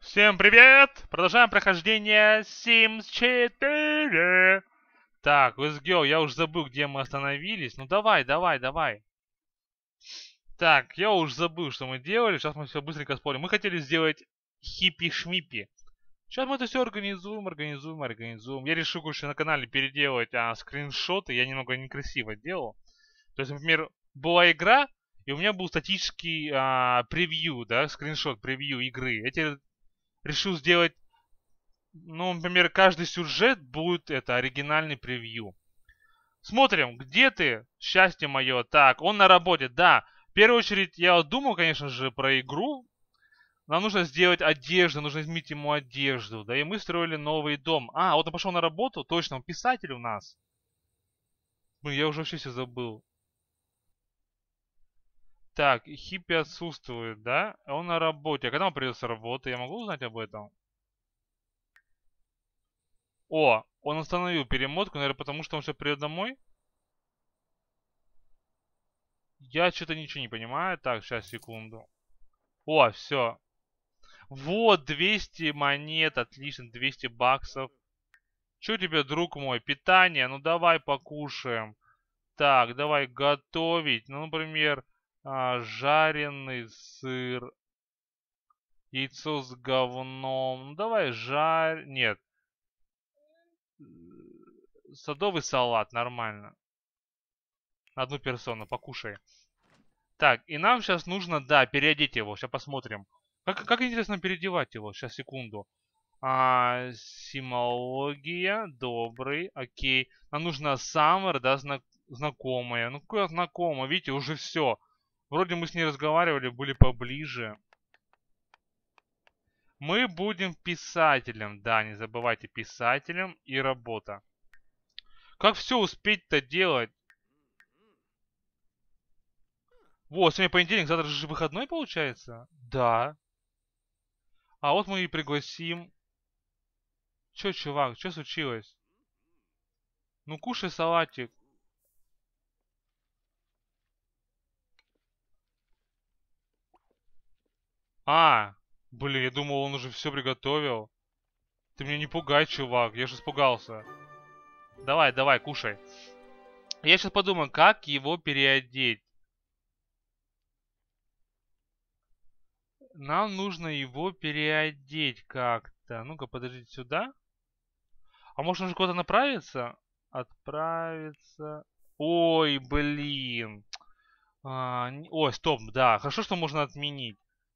Всем привет! Продолжаем прохождение Sims 4. Так, let's go. Я уже забыл, где мы остановились. Ну давай. Так, я уже забыл, что мы делали. Сейчас мы все быстренько спорим. Мы хотели сделать хиппи-шмиппи. Сейчас мы это все организуем. Я решил, короче, на канале переделать скриншоты. Я немного некрасиво делал. То есть, например, была игра, и у меня был статический превью, да, скриншот превью игры. Я теперь решил сделать, ну, например, каждый сюжет будет это оригинальный превью. Смотрим, где ты, счастье мое. Так, он на работе, да. В первую очередь я вот думал, конечно же, про игру. Нам нужно сделать одежду, нужно изменить ему одежду. Да, и мы строили новый дом. А, вот он пошел на работу, точно, он писатель у нас. Блин, я уже вообще все забыл. Так, хиппи отсутствует, да? Он на работе. А когда он придет с работы? Я могу узнать об этом? О, он остановил перемотку, наверное, потому что он сейчас придет домой. Я что-то ничего не понимаю. Так, сейчас, секунду. О, все. Вот, 200 монет, отлично, 200 баксов. Что тебе, друг мой, питание? Ну, давай покушаем. Так, давай готовить. Ну, например, жареный сыр, яйцо с говном. Ну, давай жарь... Нет. Садовый салат, нормально. На одну персону, покушай. Так, и нам сейчас нужно, да, переодеть его. Сейчас посмотрим. Как интересно переодевать его? Сейчас, секунду. Симология, добрый, окей. Нам нужно Summer, да, знакомая. Ну, какое знакомое, видите, уже все. Вроде мы с ней разговаривали, были поближе. Мы будем писателем, да, не забывайте, писателем и работа. Как все успеть-то делать? Вот, сегодня понедельник, завтра же выходной получается? Да. А вот мы и пригласим. Чё, чувак, что случилось? Ну, кушай салатик. А, блин, я думал, он уже все приготовил. Ты меня не пугай, чувак, я же испугался. Давай, кушай. Я сейчас подумаю, как его переодеть. Нам нужно его переодеть как-то. Ну-ка, подождите сюда. А может он же куда-то направится? Отправиться. Ой, блин. Ой, стоп, да. Хорошо, что можно отменить.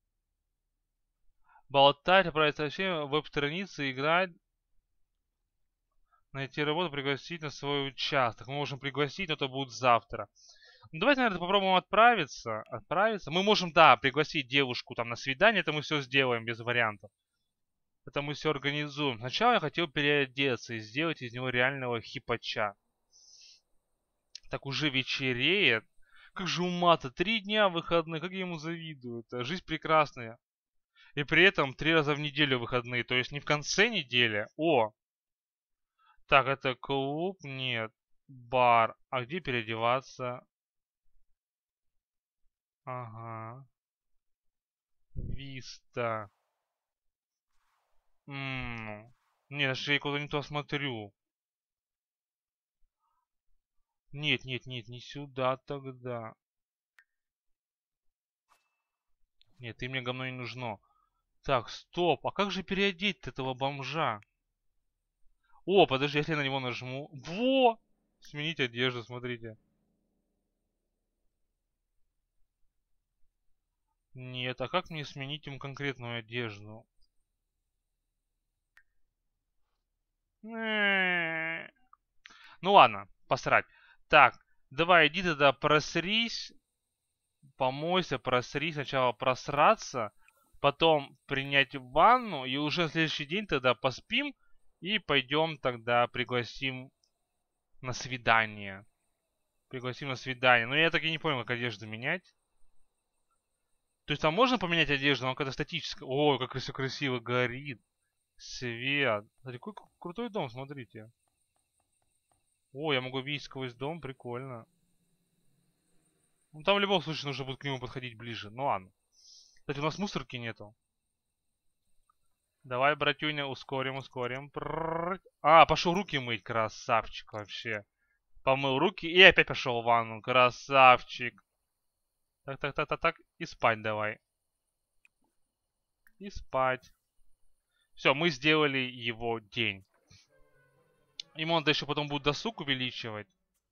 Болтать, отправить сообщение, веб-страницы, играть. Найти работу, пригласить на свой участок. Мы можем пригласить, но это будет завтра. Ну, давайте, наверное, попробуем отправиться. Мы можем, да, пригласить девушку там на свидание. Это мы все сделаем без вариантов. Это мы все организуем. Сначала я хотел переодеться и сделать из него реального хипача. Так уже вечереет. Как же у Мата 3 дня выходных, как я ему завидую. Это жизнь прекрасная. И при этом 3 раза в неделю выходные. То есть не в конце недели. О, так, это клуб? Нет. Бар. А где переодеваться? Ага. Виста. Нет, я куда не то смотрю. Нет, не сюда тогда. Нет, ты мне говно не нужно. Так, стоп, а как же переодеть этого бомжа? О, подожди, если я на него нажму. Во! Сменить одежду, смотрите. Нет, а как мне сменить ему конкретную одежду? Ну ладно, посрать. Так, давай, иди тогда просрись, помойся, просрись. Сначала просраться, потом принять ванну, и уже на следующий день тогда поспим, и пойдем тогда пригласим на свидание. Пригласим на свидание. Но я так и не понял, как одежду менять. То есть там можно поменять одежду, но когда статическая. Ой, как все красиво горит. Свет. Смотри, какой крутой дом, смотрите. О, я могу видеть сквозь дом, прикольно. Ну там в любом случае нужно будет к нему подходить ближе. Ну ладно. Кстати, у нас мусорки нету. Давай, братюня, ускорим, ускорим. А, пошел руки мыть, красавчик вообще. Помыл руки и опять пошел в ванну, красавчик. Так, так, так, так, так. И спать давай. И спать. Все, мы сделали его день. Ему надо еще потом будет досуг увеличивать.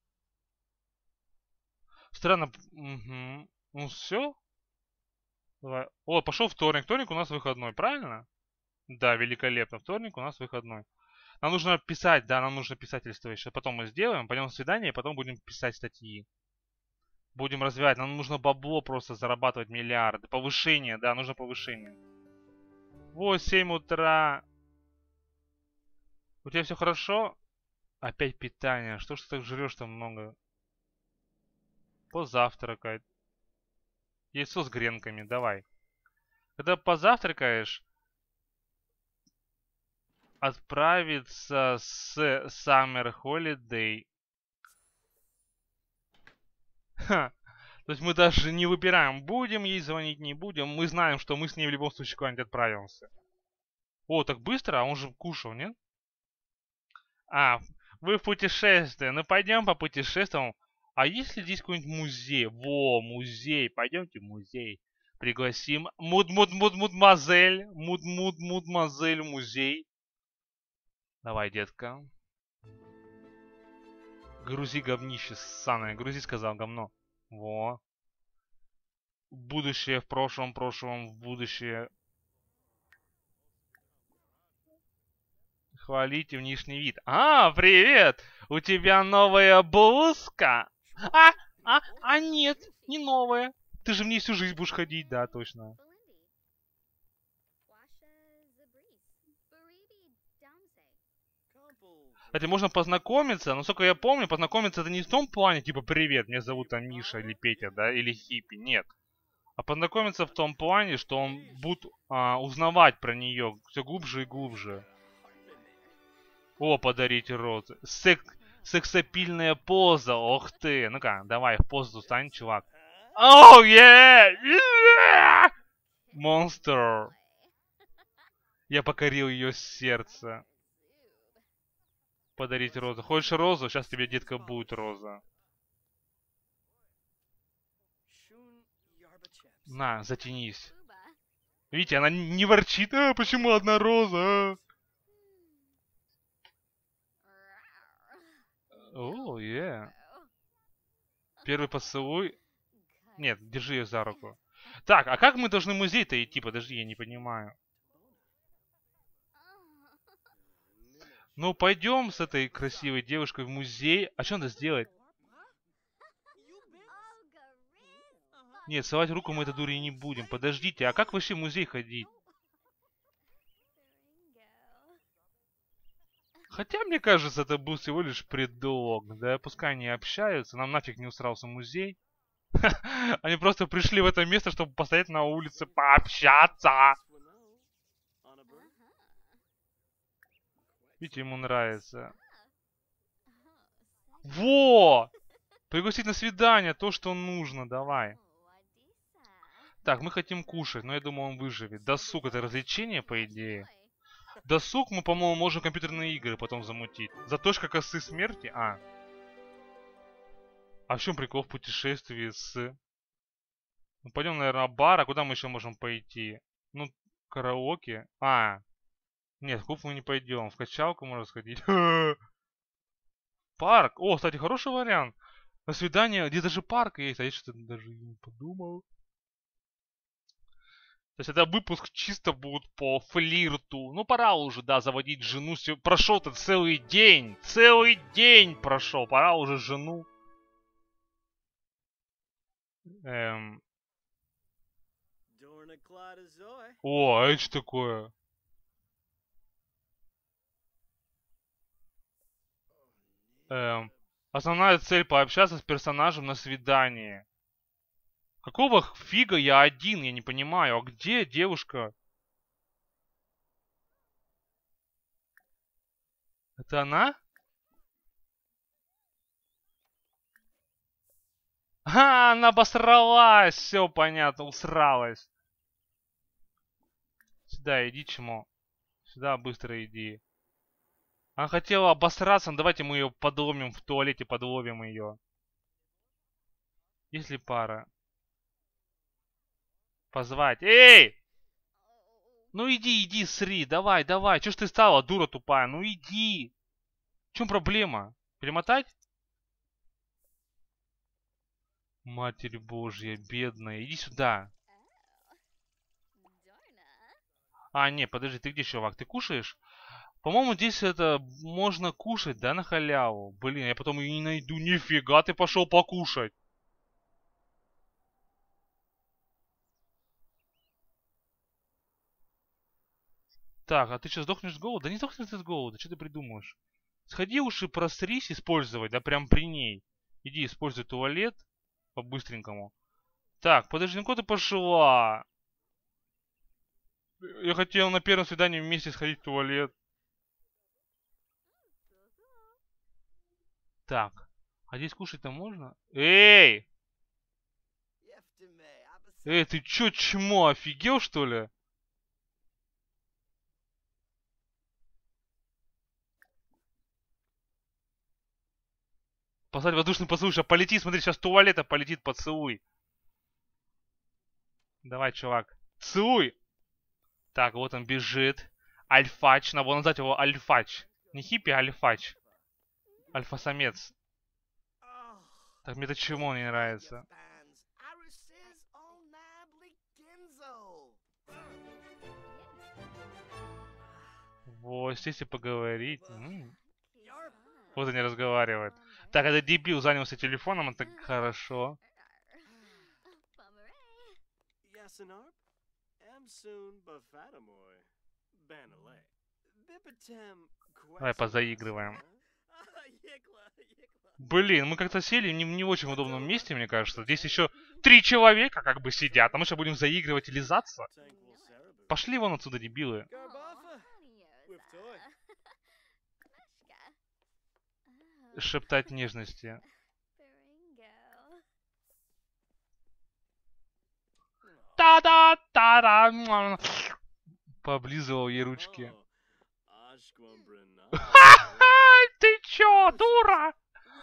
Странно. Угу. Ну все. Давай. О, пошел вторник. Вторник у нас выходной, правильно? Да, великолепно. Вторник у нас выходной. Нам нужно писать, да, нам нужно писательство еще. Потом мы сделаем, пойдем на свидание, и потом будем писать статьи. Будем развивать. Нам нужно бабло просто зарабатывать миллиарды. Повышение, да, нужно повышение. Вот 7 утра. У тебя все хорошо? Опять питание. Что ж ты так жрешь-то много? Позавтракать. Яйцо с гренками, давай. Когда позавтракаешь, отправиться с Summer Holiday. Ха. То есть мы даже не выбираем, будем ей звонить, не будем. Мы знаем, что мы с ней в любом случае куда-нибудь отправимся. О, так быстро? А он же кушал, нет? А, вы в путешествии. Ну пойдем по путешествиям. А есть ли здесь какой-нибудь музей? Во, музей. Пойдемте в музей. Пригласим мадмуазель. Мадмуазель в музей. Давай, детка. Грузи говнище ссаное. Грузи, сказал, говно. Во. Будущее в прошлом, прошлом в будущее. Хвалите внешний вид. А, привет! У тебя новая блузка? А нет, не новая. Ты же в ней всю жизнь будешь ходить, да, точно. Кстати, можно познакомиться, но насколько я помню, познакомиться это не в том плане, типа, привет, меня зовут там Миша или Петя, да, или Хиппи, нет. А познакомиться в том плане, что он будет узнавать про нее все глубже и глубже. О, подарить розы. Сексапильная поза, ох ты. Ну-ка, давай в позу стань, чувак. Оу, yeah! Монстр. Я покорил ее сердце. Подарить розу. Хочешь розу? Сейчас тебе, детка, будет роза. На, затянись. Видите, она не ворчит. А, почему одна роза? О, yeah. Первый поцелуй. Нет, держи ее за руку. Так, а как мы должны в музей-то идти? Подожди, я не понимаю. Ну, пойдем с этой красивой девушкой в музей. А что надо сделать? Нет, совать руку мы этой дури не будем. Подождите, а как вообще в музей ходить? Хотя, мне кажется, это был всего лишь предлог. Да, пускай они общаются. Нам нафиг не усрался музей. Они просто пришли в это место, чтобы постоять на улице, пообщаться. Видите, ему нравится. Во! Пригласить на свидание, то, что нужно, давай. Так, мы хотим кушать, но я думаю, он выживет. Досуг — это развлечение, по идее. Досуг мы, по-моему, можем компьютерные игры потом замутить. Заточка косы смерти? А в чем прикол в путешествии с... Ну, пойдем, наверное, в бар. А куда мы еще можем пойти? Ну, караоке. Нет, в клуб мы не пойдем. В качалку можно сходить. Парк. О, кстати, хороший вариант. На свидание, где даже парк есть. А я что-то даже не подумал. То есть это выпуск чисто будет по флирту. Ну, пора уже, да, заводить жену. Прошел-то целый день. Целый день прошел. Пора уже жену. О, а это что такое? Основная цель — пообщаться с персонажем на свидании. Какого фига я один? Я не понимаю. А где девушка? Это она? Она обосралась! Все понятно, усралась. Сюда, иди, чмо. Сюда быстро иди. Она хотела обосраться, ну давайте мы ее подловим в туалете, подловим ее. Есть ли пара? Позвать. Эй! Ну иди, иди, сри, давай, давай. Чё ж ты стала, дура тупая? Ну иди. В чем проблема? Перемотать? Матерь Божья, бедная. Иди сюда. А, не, подожди, ты где, чувак? Ты кушаешь? По-моему, здесь это можно кушать, да, на халяву? Блин, я потом ее не найду. Нифига, ты пошел покушать. Так, а ты что, сдохнешь с голода? Да не сдохнешь ты с голода, что ты придумаешь? Сходи уж и просрись использовать, да, прям при ней. Иди, используй туалет по-быстренькому. Так, подожди, ну куда ты пошла? Я хотел на первом свидании вместе сходить в туалет. Так, а здесь кушать-то можно? Эй! Эй, ты чё, чмо, офигел, что ли? Послать воздушный поцелуй, сейчас полети, смотри, сейчас с туалета полетит поцелуй. Давай, чувак, целуй! Так, вот он бежит. Альфач, надо было назвать его Альфач. Не хиппи, а Альфач. Альфа-самец. Так, мне это чему не нравится? Вот, сесть и поговорить. Вот они разговаривают. Так, это дебил занялся телефоном, это хорошо. Давай позаигрываем. Блин, мы как-то сели не в очень удобном месте, мне кажется. Здесь еще 3 человека как бы сидят, а мы сейчас будем заигрывать и лизаться. Пошли вон отсюда, дебилы. Шептать нежности. Та-да-та-да! Пооблизывал ей ручки. Ты чё, дура?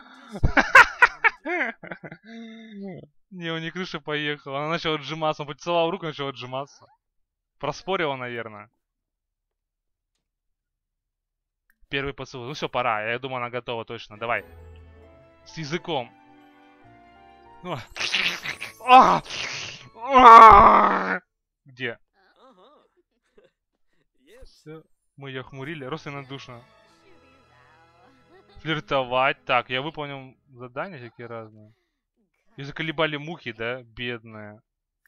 Не, у нее крыша поехала. Она начала отжиматься. Он поцеловал руку и начала отжиматься. Проспорила, наверное. Первый поцелуй. Ну все, пора. Я думаю, она готова точно. Давай. С языком. Где? Все. Мы ее охмурили. Родственно-душно. Флиртовать. Так, я выполнил задания всякие разные. И заколебали мухи, да? Бедная.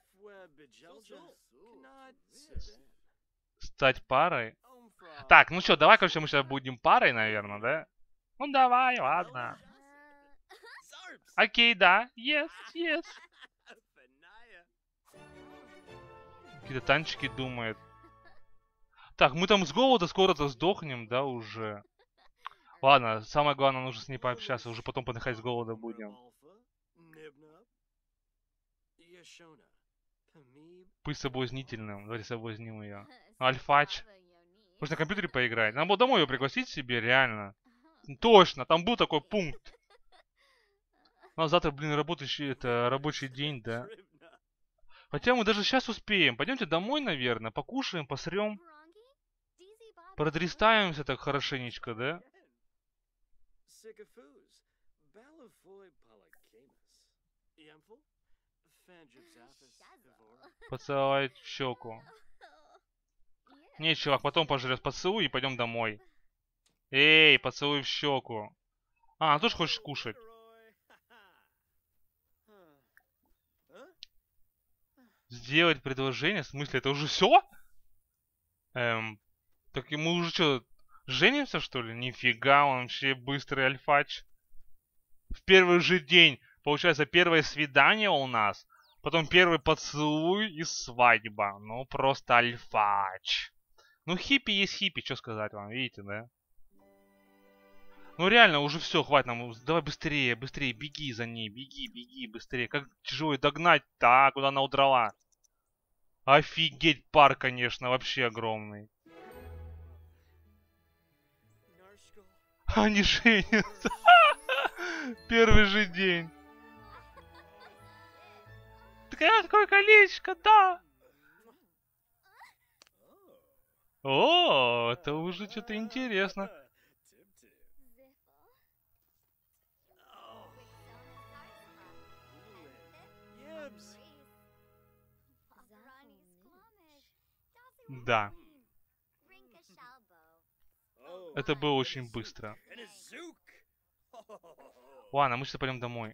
Стать парой? Так, ну что, давай, короче, мы сейчас будем парой, наверное, да? Ну давай, ладно. Окей, да. Yes, yes. Какие-то танчики думает. Так, мы там с голода скоро-то сдохнем, да, уже. Ладно, самое главное, нужно с ней пообщаться. Уже потом подыхать с голода будем. Быть соблазнительным. Давайте соблазним ее. Альфач. Можно на компьютере поиграть. Надо было домой ее пригласить себе, реально. Точно, там был такой пункт. У нас завтра, блин, работающий, это рабочий день, да. Хотя мы даже сейчас успеем. Пойдемте домой, наверное, покушаем, посрем. Продрестаемся так хорошенечко, да? Поцеловать в щеку. Не, чувак, потом пожрет поцелуй и пойдем домой. Эй, поцелуй в щеку. А, она тоже хочет кушать. Сделать предложение? В смысле, это уже все? Так мы уже что, женимся, что ли? Нифига, он вообще быстрый альфач. В первый же день, получается, первое свидание у нас. Потом первый поцелуй и свадьба. Ну, просто альфач. Ну, хиппи есть хиппи, что сказать вам, видите, да? Ну, реально, уже все, хватит нам. Давай быстрее, быстрее, беги за ней, беги, беги, быстрее. Как тяжело ее догнать? Так, куда она удрала? Офигеть, пар, конечно, вообще огромный. Они женятся. Первый же день. Какое колечко, да. О, это уже что-то интересно. Да. Это было очень быстро. Ладно, мы сейчас пойдем домой.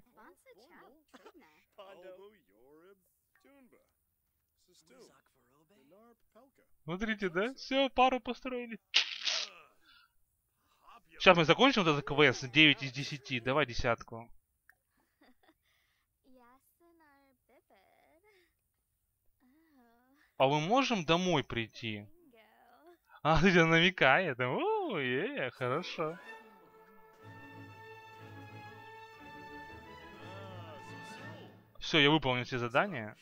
Смотрите, да? Все, пару построили. Сейчас мы закончим вот этот квест. 9 из 10. Давай десятку. А мы можем домой прийти? А, ты намекает. О, хорошо. Все, я выполнил все задания.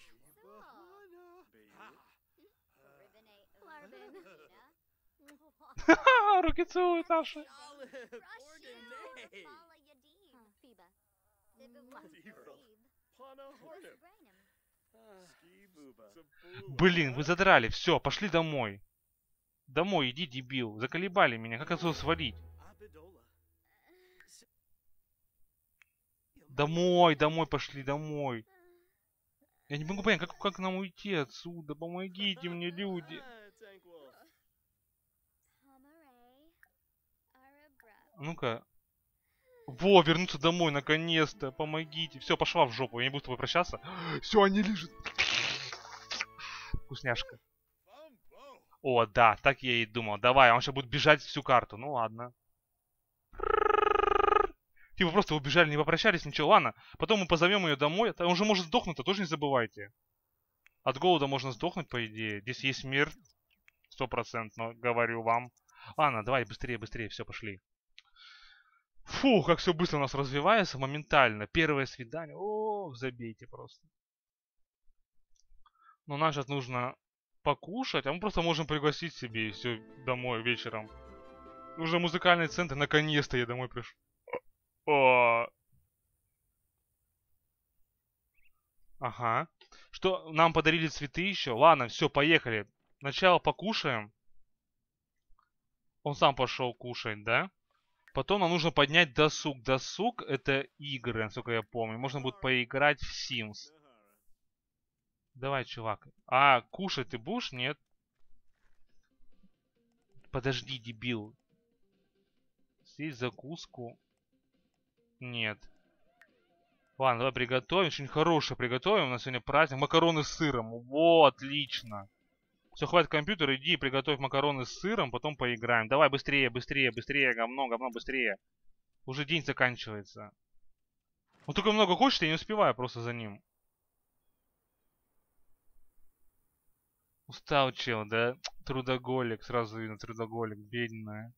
Руки целуют наши. Блин, вы задрали. Все, пошли домой. Домой иди, дебил. Заколебали меня. Как отсюда свалить? Домой, домой пошли, домой. Я не могу понять, как нам уйти отсюда? Помогите мне, люди. Ну-ка. Во, вернуться домой, наконец-то. Помогите. Все, пошла в жопу. Я не буду с тобой прощаться. Все, они лежат. Вкусняшка. О, да, так я и думал. Давай, он сейчас будет бежать всю карту. Ну ладно. Типа просто убежали, не попрощались, ничего. Ладно, потом мы позовем ее домой. Он же может сдохнуть, тоже не забывайте. От голода можно сдохнуть, по идее. Здесь есть мир. 100%, говорю вам. Ладно, давай быстрее, быстрее, все, пошли. Фу, как все быстро у нас развивается, моментально. Первое свидание. О, забейте просто. Но нам сейчас нужно покушать, а мы просто можем пригласить себе и все домой вечером. Уже музыкальный центр, наконец-то я домой пришел. О. Ага. Что, нам подарили цветы еще? Ладно, все, поехали. Сначала покушаем. Он сам пошел кушать, да? Потом нам нужно поднять досуг. Досуг это игры, насколько я помню. Можно будет поиграть в Sims. Давай, чувак. А, кушать ты будешь? Нет. Подожди, дебил. Съесть закуску? Нет. Ладно, давай приготовим. Что-нибудь хорошее приготовим. У нас сегодня праздник. Макароны с сыром. Во, отлично. Все, хватит компьютер, иди приготовь макароны с сыром, потом поиграем. Давай быстрее, быстрее, быстрее, говно, говно, быстрее. Уже день заканчивается. Он только много хочет, я не успеваю просто за ним. Устал чел, да? Трудоголик, сразу видно, трудоголик, бедная.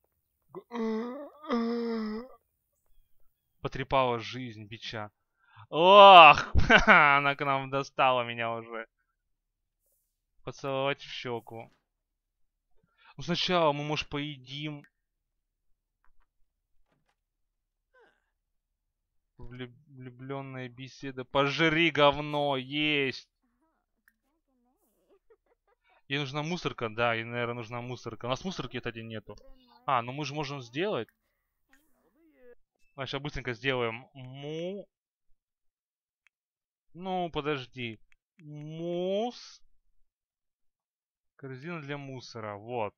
Потрепала жизнь, бича. Ох, она к нам достала меня уже. Поцеловать в щеку. Ну сначала мы, может, поедим. Влюбленная беседа. Пожри говно, есть. Ей нужна мусорка, да, ей, наверное, нужна мусорка. У нас мусорки, кстати, нету. А, ну мы же можем сделать. А, сейчас быстренько сделаем. Ну, подожди. Корзина для мусора, вот.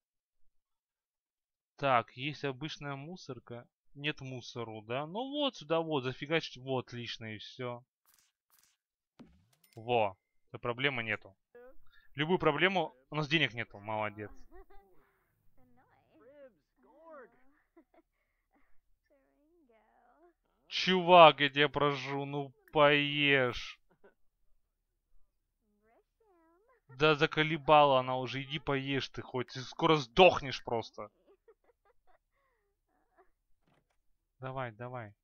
Так, есть обычная мусорка. Нет мусору, да? Ну вот сюда вот, зафигачить. Вот, отлично, и все. Во, проблемы нету. Любую проблему... У нас денег нету, молодец. Чувак, я тебя прошу, ну поешь. Да заколебала она уже, иди поешь ты хоть. Ты скоро сдохнешь просто. Давай, давай.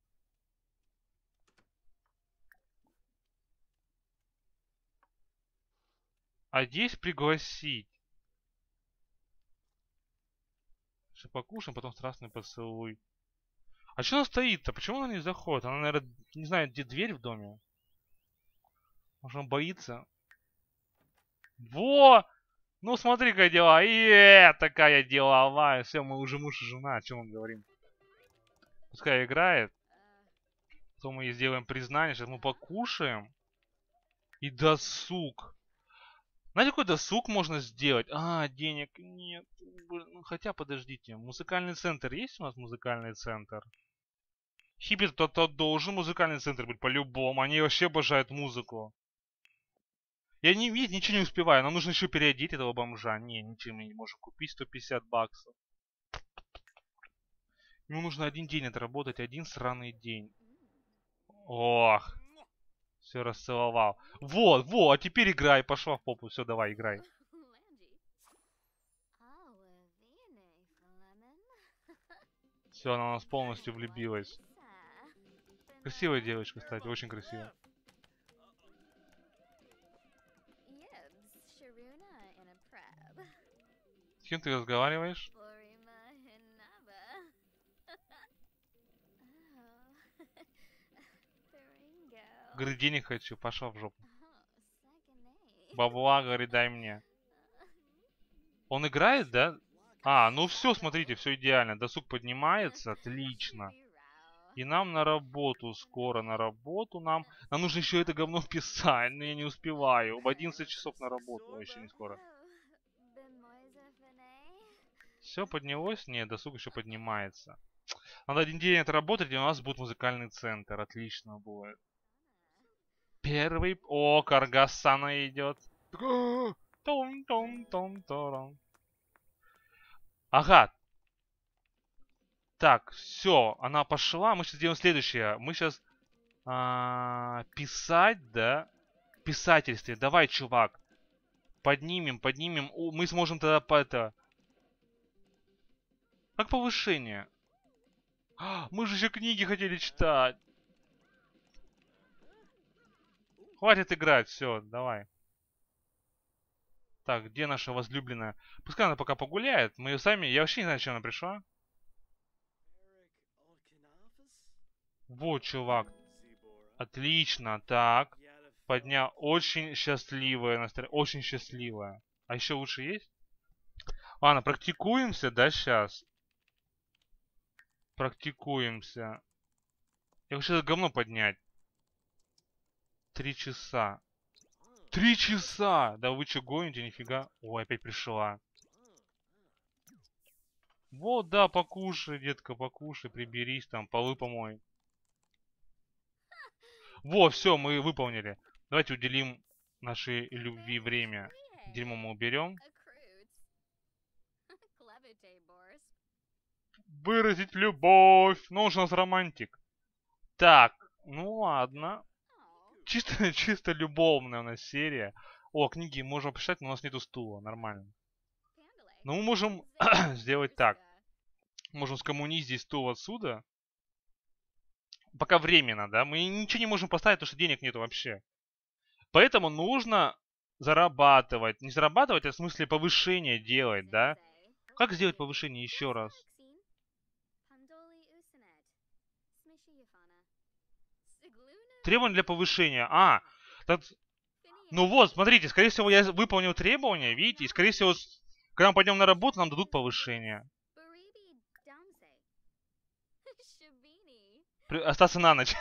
А здесь пригласить. Сейчас покушаем, потом страстный поцелуй. А что она стоит-то? Почему она не заходит? Она, наверное, не знает, где дверь в доме. Может, она боится? Во! Ну, смотри, какая дела. Такая деловая. Все, мы уже муж и жена. О чем мы говорим? Пускай играет. Потом мы ей сделаем признание. Сейчас мы покушаем. И досуг. Знаете, какой досуг можно сделать? А, денег нет. Блин, ну, хотя, подождите. Музыкальный центр. Есть у нас музыкальный центр? Хиппи, тот должен музыкальный центр быть по-любому. Они вообще обожают музыку. Я не видеть, ничего не успеваю. Нам нужно еще переодеть этого бомжа. Не, ничего мы не можем купить. 150 баксов. Ему нужно один день отработать. Один сраный день. Ох. Все расцеловал. Вот, вот, а теперь играй. Пошла в попу. Все, давай, играй. Все, она у нас полностью влюбилась. Красивая девочка, кстати, очень красивая. С кем ты разговариваешь? Говорит, денег хочу, пошел в жопу. Бабла, говорит, дай мне. Он играет, да? А, ну все, смотрите, все идеально. Досуг поднимается, отлично. И нам на работу, скоро на работу нам. Нам нужно еще это говно писать, но я не успеваю. В 11 часов на работу, а еще не скоро. Все поднялось? Нет, досуг еще поднимается. Надо один день отработать, и у нас будет музыкальный центр. Отлично будет. Первый... О, Каргасана идет. Ага. Так, все, она пошла. Мы сейчас сделаем следующее. Мы сейчас писать, да? Писательстве. Давай, чувак. Поднимем, поднимем. Мы сможем тогда по это... Как повышение? Мы же еще книги хотели читать. Хватит играть, все, давай. Так, где наша возлюбленная? Пускай она пока погуляет. Мы ее сами... Я вообще не знаю, зачем она пришла. Вот, чувак. Отлично, так. Поднял. Очень счастливая настроение. Очень счастливая. А еще лучше есть? Ладно, практикуемся, да, сейчас? Практикуемся. Я хочу это говно поднять. 3 часа. 3 часа! Да вы что, гоните, нифига? Ой, опять пришла. Вот, да, покушай, детка, покушай, приберись там, полы помой. Вот, все, мы выполнили. Давайте уделим нашей любви время. Дерьмо мы уберем. Выразить любовь. Ну, он же у нас романтик. Так, ну ладно. Чисто, чисто любовная у нас серия. О, книги можем почитать, но у нас нету стула. Нормально. Но мы можем сделать так. Можем скоммуниздить стул отсюда. Пока временно, да? Мы ничего не можем поставить, потому что денег нету вообще. Поэтому нужно зарабатывать. Не зарабатывать, а в смысле повышение делать, да? Как сделать повышение еще раз? Требования для повышения. А, так, ну вот, смотрите, скорее всего, я выполнил требования, видите? И, скорее всего, когда мы пойдем на работу, нам дадут повышение. Остаться на ночь.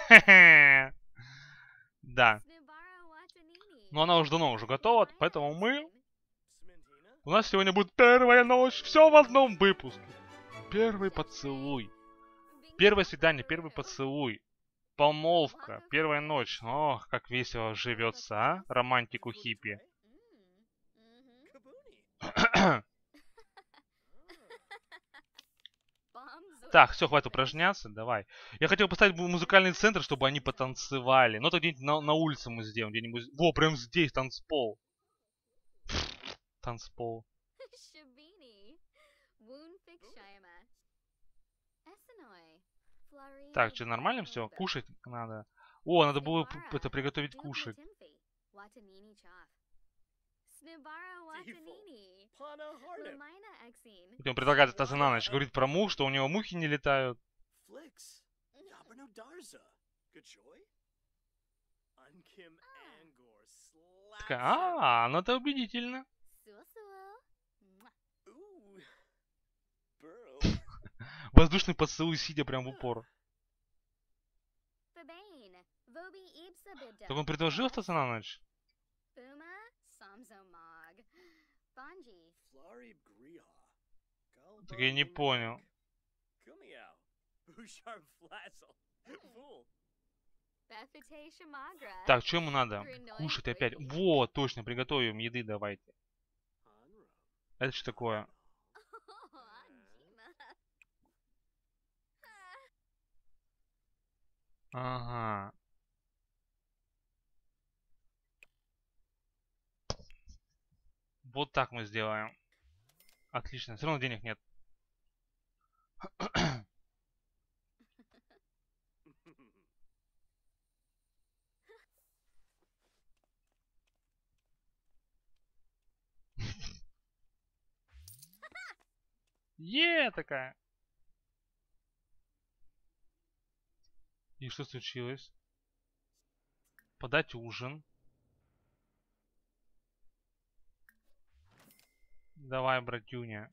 Да. Но она уже давно уже готова, поэтому мы... У нас сегодня будет первая ночь. Все в одном выпуске. Первый поцелуй. Первое свидание, первый поцелуй. Помолвка, первая ночь. Ох, как весело живется, а? Романтику хиппи. Так, все, хватит упражняться, давай. Я хотел поставить музыкальный центр, чтобы они потанцевали. Но это где-нибудь на улице мы сделаем, где-нибудь... Во, прям здесь, танцпол. Танцпол. Так, что, нормально все? Кушать надо. О, надо было это приготовить кушать. Он предлагает остаться на ночь. Говорит про мух, что у него мухи не летают. Такая, ну это убедительно. Воздушный поцелуй, сидя прям в упор. Так он предложил остаться на ночь? Так я не понял. Так, что ему надо? Кушать опять. Вот, точно, приготовим еды давайте. Это что такое? Ага. Вот так мы сделаем. Отлично. Все равно денег нет. Такая. И что случилось? Подать ужин. Давай, братюня.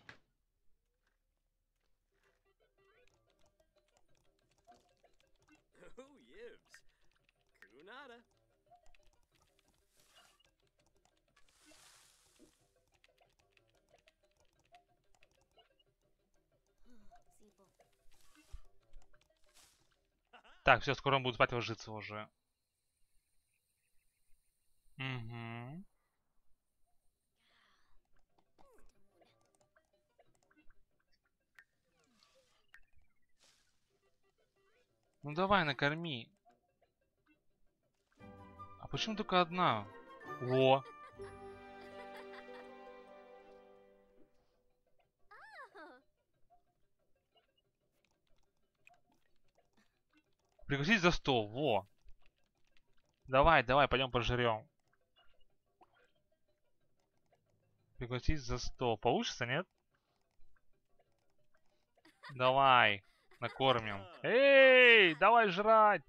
Так, все, скоро он будет спать, ложиться уже. Угу. Ну давай, накорми. А почему только одна? О! Пригласить за стол, во! Давай, давай, пойдем пожрем. Пригласить за стол. Получится, нет? Давай, накормим. Эй, давай жрать!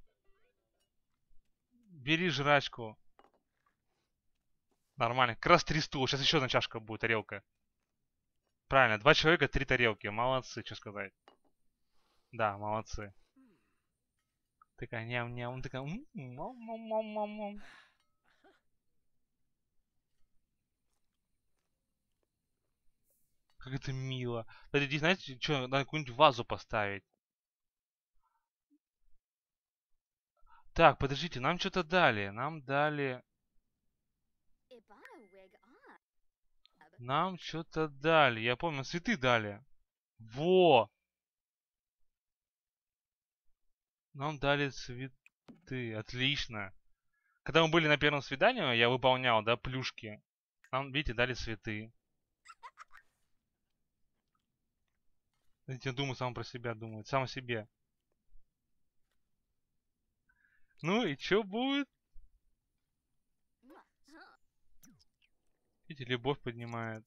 Бери жрачку. Нормально. Как раз 3 стула. Сейчас еще одна чашка будет, тарелка. Правильно, 2 человека, 3 тарелки. Молодцы, что сказать. Да, молодцы. Такая ням-ням, такая... Мам-мам-мам-мам. Как это мило. Кстати, здесь, знаете, что, надо какую-нибудь вазу поставить. Так, подождите, нам что-то дали. Нам дали... Нам что-то дали. Я помню, цветы дали. Во! Нам дали цветы. Отлично. Когда мы были на первом свидании, я выполнял, да, плюшки. Нам, видите, дали цветы. Знаете, я думаю сам про себя, думаю. Сам о себе. Ну и что будет? Видите, любовь поднимает.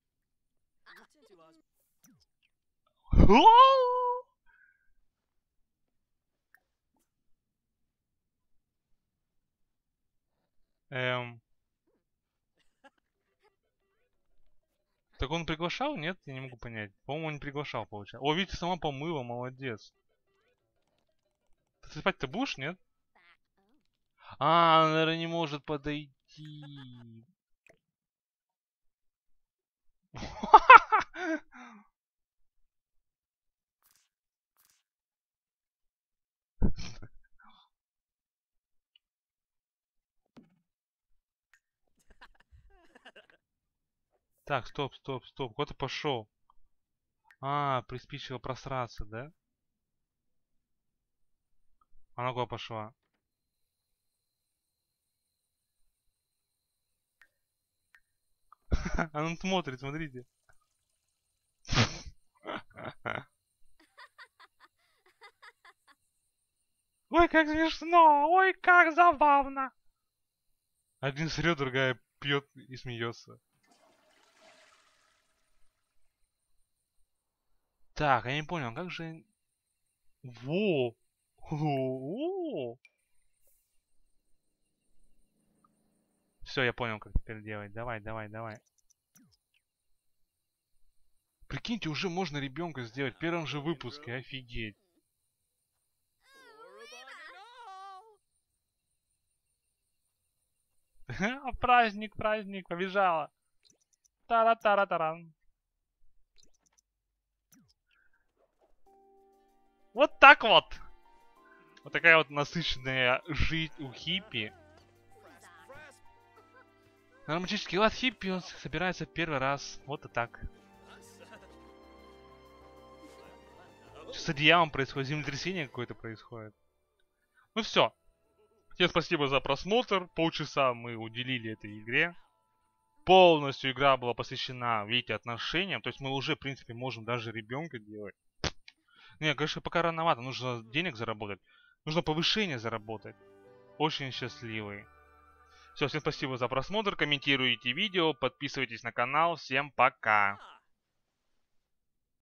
Так он приглашал, нет? Я не могу понять. По-моему, не приглашал, получается. О, видите, сама помыла, молодец. Ты спать-то будешь, нет? А, она, наверное, не может подойти. Так, стоп, стоп, стоп. Куда ты пошел? А, приспичило просраться, да? Она куда пошла? Она смотрит, смотрите. Ой, как смешно! Ой, как забавно! Один срет, другая пьет и смеется. Так, я не понял, как же... Во! Все, я понял, как теперь делать. Давай, давай, давай. Прикиньте, уже можно ребенка сделать в первом же выпуске. Офигеть. Праздник, праздник, побежала. Тара-тара-таран. Вот так вот. Вот такая вот насыщенная жизнь у хиппи. На романтический лад хиппи он собирается первый раз. Вот и так. Что с одеялом происходит? Землетрясение какое-то происходит. Ну все. Всем спасибо за просмотр. Полчаса мы уделили этой игре. Полностью игра была посвящена, видите, отношениям. То есть мы уже, в принципе, можем даже ребенка делать. Не, конечно, пока рановато. Нужно денег заработать. Нужно повышение заработать. Очень счастливый. Все, всем спасибо за просмотр. Комментируйте видео, подписывайтесь на канал. Всем пока.